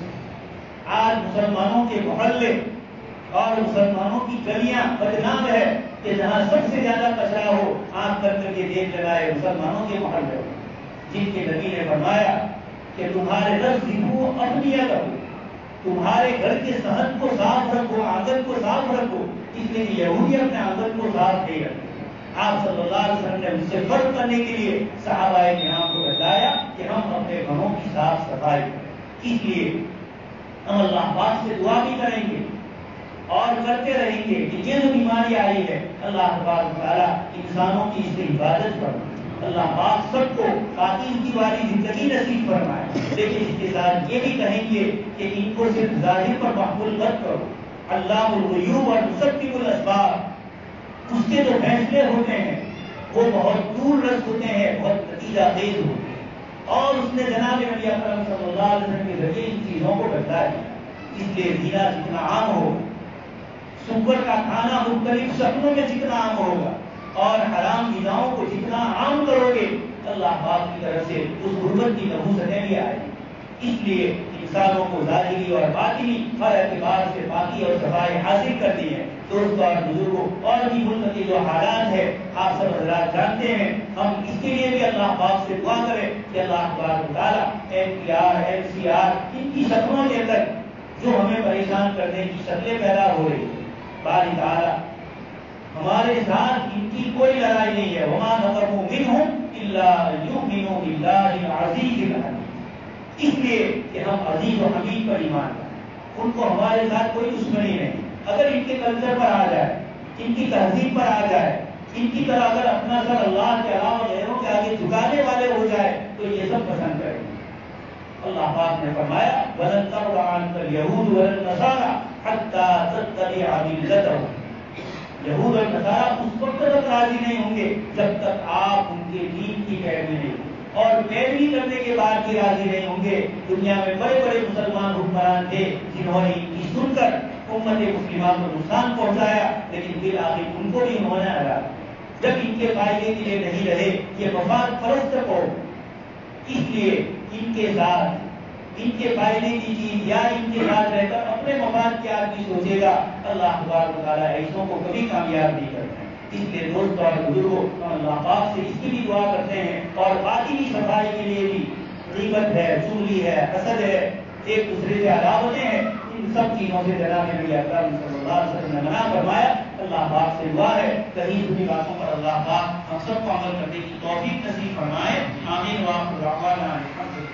آج مسلمانوں کے محلے اور مسلمانوں کی گلیاں بدنام ہے کہ جہاں سب سے زیادہ کچرا ہو آنکھ کر کے دیکھ لگائے مسلمانوں کے محلے، جن کے نبی نے فرمایا کہ تمہارے لفظ ہو اپنیت ہو، تمہارے گھر کے صحن کو صاف رکھو، آنگن کو صاف رکھو، اس لیے یہودی اپنے آنگن کو صاف نہیں رکھتے۔ آپ صلی اللہ علیہ وسلم نے اس سے فرق کرنے کے لیے صحابہ کرام کو بتایا کہ ہم اپنے گھروں کی صاف صفائی کریں۔ اس لیے ہم اللہ پاک سے دعا بھی کریں گے اور کرتے رہیں گے کہ یہ جو بیماری آئی ہے اللہ تبارک و تعالیٰ انسانوں کی اس سے حفاظت فرمائے، اللہ پاک سب کو قاتل کی والی زندگی نصیب فرمائے۔ لیکن اس کے ساتھ یہ بھی کہیں گے کہ ان کو صرف ظاہر پر محمول مت کرو، اللہ الغیوب اور مسبب الاسباب، اس کے جو فیصلے ہوتے ہیں وہ بہت دور رس ہوتے ہیں، بہت نتیجہ خیز ہوتے ہیں، اور اس نے جناب نبی اکرم صلی اللہ علیہ وسلم کے ذریعے ان چیزوں کو بتایا۔ اس لیے زنا جتنا عام ہو، سور کا کھانا مختلف شکلوں میں جتنا عام ہوگا اور حرام غذاؤں کو جتنا عام کرو گے، اللہ پاک کی طرف سے اس غربت کی نحوستیں بھی آئے گی۔ اس لیے انسانوں کو ظاہری اور باطنی ہر اعتبار سے پاکی اور صفائی حاصل کرنی ہے۔ دوستوں اور بزرگوں، اور بھی ملک کے جو حالات ہے آپ سب حضرات جانتے ہیں، ہم اس کے لیے بھی اللہ پاک سے دعا کریں کہ اللہ تبارک و تعالیٰ NPR NCR ان کی شکلوں کے اندر جو ہمیں پریشان کرنے کی شکلیں پیدا ہو رہی ہے، باری تعالیٰ ہمارے ساتھ ان کی کوئی لڑائی نہیں ہے۔ وما نقموا منهم الا يؤمنوا بالله العزيز الحميد، اس لیے کہ ہم عزیز و حمید پر ایمان رکھتے ہیں، ان کو ہمارے ساتھ کوئی دشمنی نہیں۔ اگر ان کے کلچر پر آ جائے، ان کی تہذیب پر آ جائے، ان کی طرح اگر اپنا سر اللہ کے علاوہ غیروں کے آگے جھکانے والے ہو جائے تو یہ سب پسند کریں گے۔ اللہ پاک نے فرمایا وَلَن تَرْضَ عَنكَ الْيَهُودُ وَلَا النَّصَارَىٰ حَتَّىٰ تَتَّبِعَ مِلَّتَهُمْ، یہود اور نصارہ اس وقت تک راضی نہیں ہوں گے جب تک آپ ان کے دین کی پیروی نہیں، اور پیروی کرنے کے بعد بھی راضی نہیں ہوں گے۔ دنیا میں بڑے بڑے مسلمان حکمران تھے جنہوں نے ان کی سن کر امت مسلمہ کو نقصان پہنچایا، لیکن بالآخر ان کو بھی انہوں نے ہرایا جب ان کے فائدے کے لیے نہیں رہے۔ یہ مفاد پرست قوم، اس لیے ان کے ساتھ ان کے فائدے کی چیز یا ان کے ساتھ رہ کر اپنے مفاد کی آدمی سوچے گا، اللہ تبارک و تعالیٰ ایسوں کو کبھی کامیاب نہیں کرتے۔ اس لیے دوستوں اور بزرگوں، ہم اللہ پاک سے اس کی بھی دعا کرتے ہیں، اور باطنی صفائی کے لیے بھی غیبت ہے، چغلی ہے، حسد ہے، ایک دوسرے سے عداوتیں ہیں، ان سب چیزوں سے جناب نبی اکرم صلی اللہ علیہ وسلم نے منع فرمایا۔ اللہ پاک سے دعا ہے کہیں سنی باتوں پر اللہ پاک ہم سب کو عمل کرنے کی توفیق نصیب فرمائے۔ آمین۔ وآخر دعوانا الحمد للہ۔